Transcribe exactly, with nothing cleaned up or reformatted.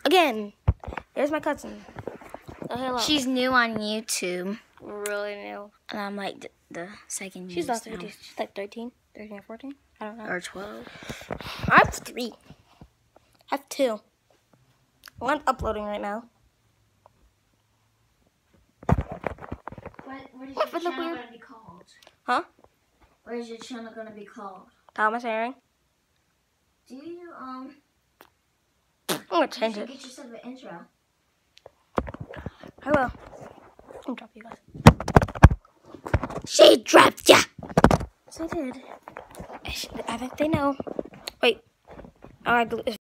Again. There's my cousin. Oh, hello. She's new on YouTube. Really new. And I'm like the, the second She's newest not now. fifty. She's like thirteen. thirteen or fourteen. I don't know. Or twelve. I have three. I have two. One's uploading right now. What, what is What your for the channel weird- going to be called? Huh? What is your channel going to be called? Thomas Herring. Do you, um... I'm gonna You change should it. get yourself an intro. I will. I'm drop you guys. She dropped ya! Yes, I did. I, should, I think they know. Wait. I